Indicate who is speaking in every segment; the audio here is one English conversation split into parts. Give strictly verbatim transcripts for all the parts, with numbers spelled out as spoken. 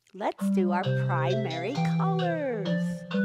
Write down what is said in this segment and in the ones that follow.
Speaker 1: Let's do our primary colors.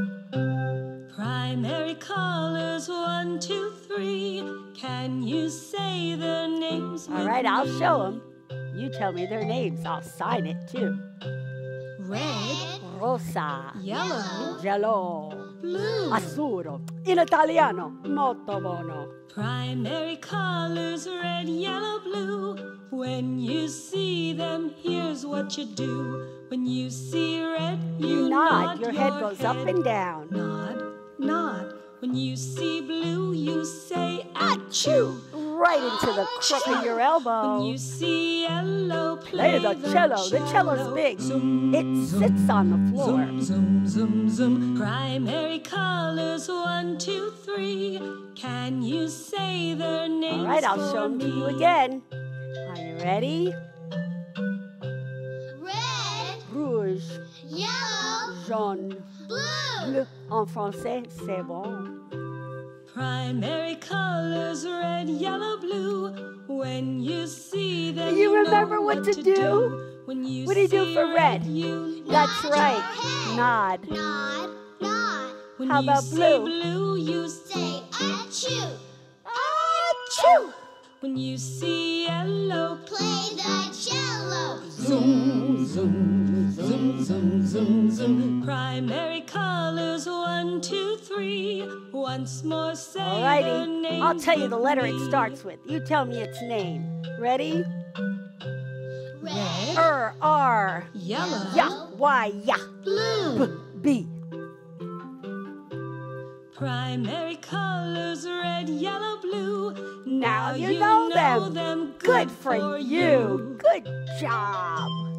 Speaker 2: Primary colors, one, two, three. Can you say their names?
Speaker 1: All right, I'll show them. You tell me their names. I'll sign it too.
Speaker 2: Red,
Speaker 1: Rosa,
Speaker 2: yellow,
Speaker 1: giallo,
Speaker 2: blue.
Speaker 1: azzurro. In Italiano, molto buono.
Speaker 2: Primary colors, red, yellow, blue. When you see them, here's what you do. When you see red, you,
Speaker 1: You nod. Your head
Speaker 2: your
Speaker 1: goes up
Speaker 2: head.
Speaker 1: and down.
Speaker 2: Nod, nod. When you see blue, you say achoo.
Speaker 1: Right into the crook of your elbow.
Speaker 2: When you see yellow, play,
Speaker 1: Play the cello. The cello's big. It sits on the floor.
Speaker 2: Zoom, zoom, zoom, zoom. Primary colors, one, two, three. Can you say their names?
Speaker 1: All right, I'll show them to you again. Are you ready?
Speaker 3: Red,
Speaker 1: Rouge,
Speaker 3: yellow,
Speaker 1: jaune,
Speaker 3: blue.
Speaker 1: bleu. En français, c'est bon.
Speaker 2: Primary colors, red, yellow, blue. When you see them,
Speaker 1: You
Speaker 2: know
Speaker 1: remember what to do?
Speaker 2: When you
Speaker 1: What do you do
Speaker 2: see
Speaker 1: for red?
Speaker 2: you
Speaker 1: That's
Speaker 3: Nod
Speaker 1: right.
Speaker 3: your head.
Speaker 1: Nod.
Speaker 3: Nod, nod.
Speaker 2: When
Speaker 1: How
Speaker 2: you
Speaker 1: about
Speaker 2: see
Speaker 1: blue?
Speaker 2: blue, you say
Speaker 3: Say achoo.
Speaker 1: Achoo!
Speaker 2: when you see yellow.
Speaker 3: Play the cello.
Speaker 2: Zoom, zoom, zoom, zoom, zoom, zoom. Primary colors, one, two, three. Once more, say
Speaker 1: All
Speaker 2: their
Speaker 1: righty.
Speaker 2: names
Speaker 1: I'll tell you the
Speaker 2: with
Speaker 1: letter
Speaker 2: me.
Speaker 1: it starts with. You tell me its name. Ready?
Speaker 3: Red,
Speaker 1: Er, R.
Speaker 2: Yellow,
Speaker 1: Ya. Y, ya.
Speaker 3: blue.
Speaker 1: B.
Speaker 2: primary colors, red, yellow, blue.
Speaker 1: Now you know them. Good for you. Good job.